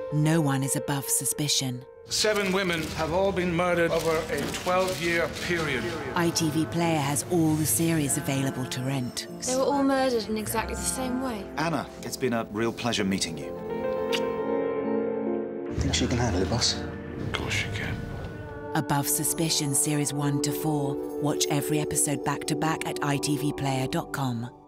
no one is above suspicion. 7 women have all been murdered over a 12-year period. ITV Player has all the series available to rent. They were all murdered in exactly the same way. Anna, it's been a real pleasure meeting you. Think she can handle it, boss? Of course she can. Above Suspicion Series 1 to 4. Watch every episode back-to-back at itvplayer.com.